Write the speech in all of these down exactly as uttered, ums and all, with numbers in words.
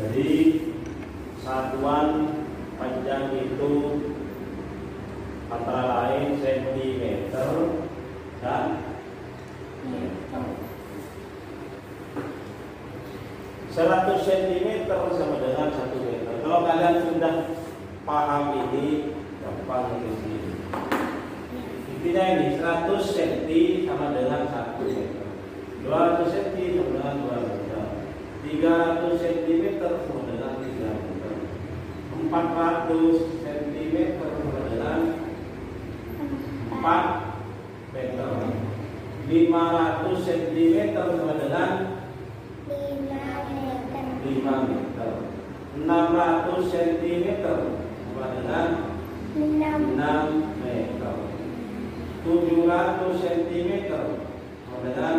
Jadi satuan panjang itu antara lain sentimeter dan meter. seratus sentimeter sama dengan satu meter. Kalau kalian sudah paham ini, gampang di sini. Intinya ini seratus sentimeter sama dengan satu meter. dua ratus sentimeter sama dengan dua meter. tiga ratus sentimeter sama dengan tiga meter. empat ratus sentimeter sama dengan empat meter. lima ratus sentimeter sama dengan lima meter. enam ratus sentimeter sama dengan enam meter. tujuh ratus sentimeter sama dengan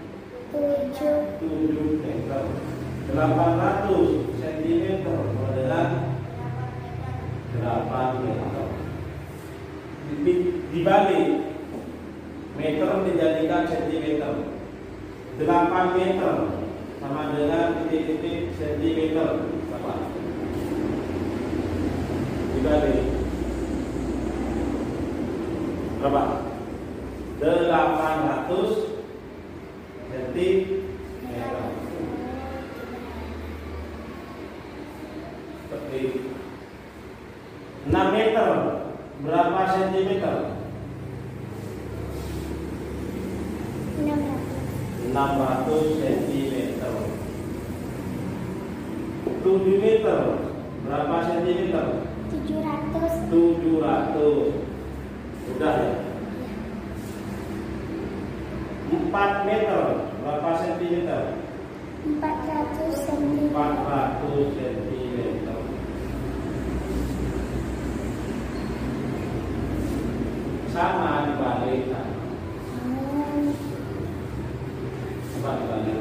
tujuh meter. delapan ratus sentimeter sama dengan delapan meter. Dibalik, meter dijadikan sentimeter. delapan meter sama dengan titik-titik sentimeter. Sama. Dibalik. Berapa? delapan ratus sentimeter. Seperti enam meter berapa sentimeter? enam ratus sentimeter. tujuh meter berapa sentimeter? tujuh ratus. Sudah ya? empat meter berapa sentimeter? empat ratus sentimeter. empat ratus sentimeter. Sama dibalikkan. Coba dibalik.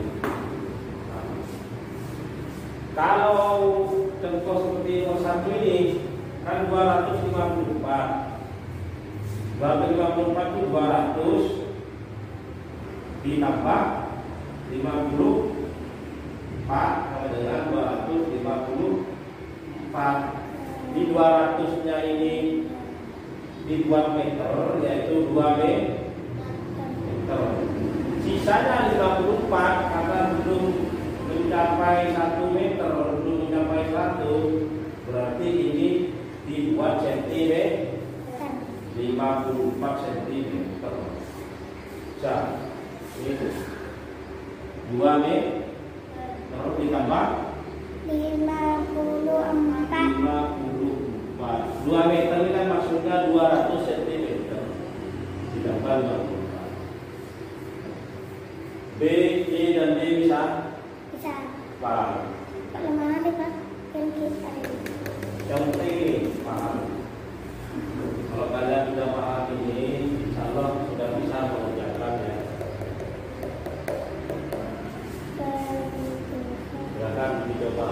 Kalau contoh seperti nomor satu ini kan dua ratus lima puluh empat. dua ratus lima puluh empat itu dua ratus ditambah lima puluh empat sama dengan dua ratus lima puluh empat. Di dua ratus-nya ini dibuat meter, yaitu dua meter. Sisanya lima puluh empat karena belum mencapai satu meter, belum mencapai seratus, berarti ini dibuat sentimeter. lima puluh empat sentimeter. Bisa. Ini dua meter ditambah lima puluh empat. lima puluh empat. dua meter ini kan maksudnya dua ratus sentimeter. Ditambah lima puluh empat. B, C dan D bisa? Bisa. Paham. Kalau mana deh Pak? Yang kita ini. Yang penting ini paham. Kalau kalian sudah paham ini, insya Allah sudah bisa mengerjakan ya. Silakan dicoba.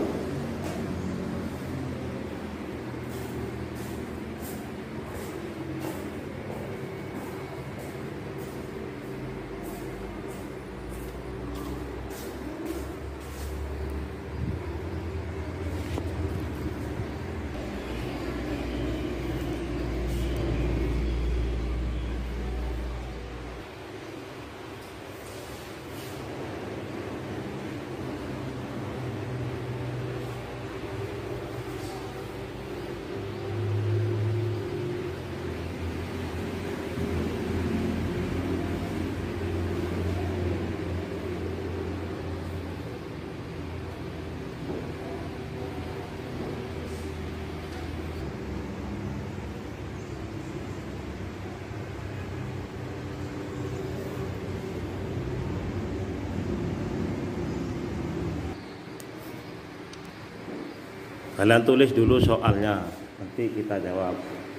Kalian tulis dulu soalnya, nanti kita jawab.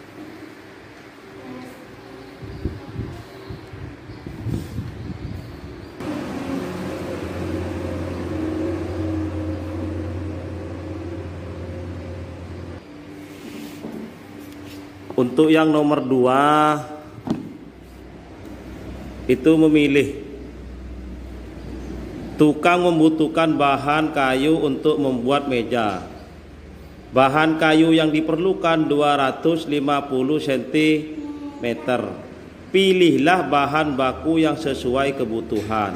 Untuk yang nomor dua itu memilih Tukang membutuhkan bahan kayu untuk membuat meja. Bahan kayu yang diperlukan dua ratus lima puluh sentimeter. Pilihlah bahan baku yang sesuai kebutuhan.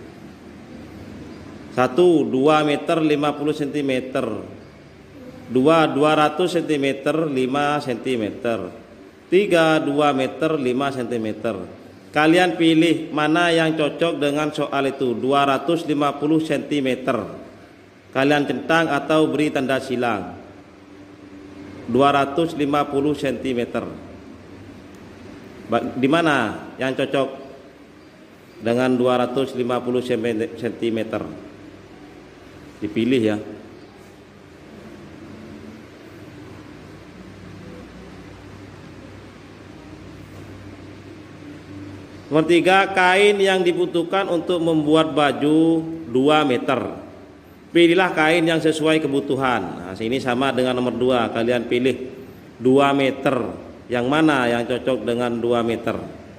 Satu, dua meter lima puluh sentimeter. Dua, dua ratus sentimeter lima sentimeter. Tiga, dua meter lima sentimeter. Kalian pilih mana yang cocok dengan soal itu. Dua ratus lima puluh sentimeter. Kalian centang atau beri tanda silang. Dua ratus lima puluh sentimeter. Di mana yang cocok dengan dua ratus lima puluh sentimeter? Dipilih ya. Nomor tiga, kain yang dibutuhkan untuk membuat baju dua meter. Pilihlah kain yang sesuai kebutuhan. Nah, sini sama dengan nomor dua. Kalian pilih dua meter. Yang mana yang cocok dengan dua meter?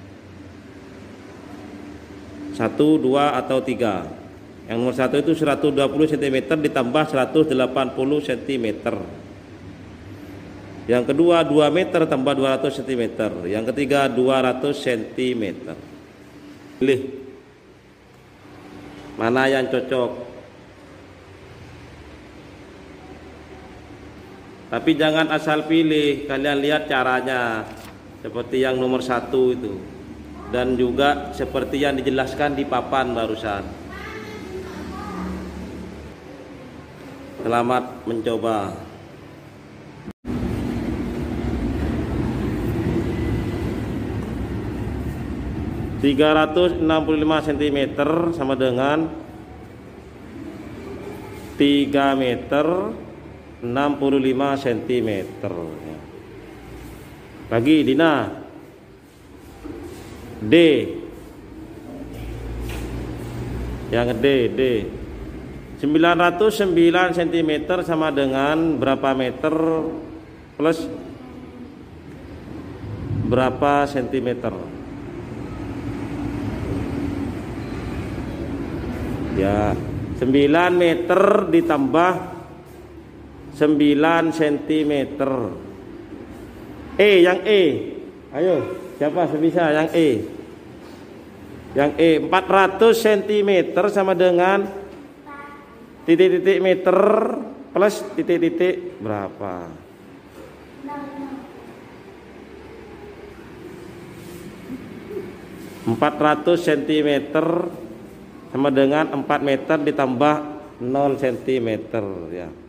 Satu, dua, atau tiga? Yang nomor satu itu seratus dua puluh sentimeter ditambah seratus delapan puluh sentimeter. Yang kedua dua meter tambah dua ratus sentimeter. Yang ketiga dua ratus sentimeter. Pilih mana yang cocok. Tapi jangan asal pilih, kalian lihat caranya seperti yang nomor satu itu, dan juga seperti yang dijelaskan di papan barusan. Selamat mencoba. tiga ratus enam puluh lima sentimeter sama dengan tiga meter enam puluh lima sentimeter. Lagi Dina. D. Yang D, D. sembilan ratus sembilan sentimeter sama dengan berapa meter plus berapa sentimeter? Ya, sembilan meter ditambah sembilan sentimeter. E, yang E. Ayo, siapa sebisa yang E? Yang E, empat ratus sentimeter sama dengan titik-titik meter plus titik-titik berapa? empat ratus sentimeter sama dengan empat meter ditambah nol sentimeter ya.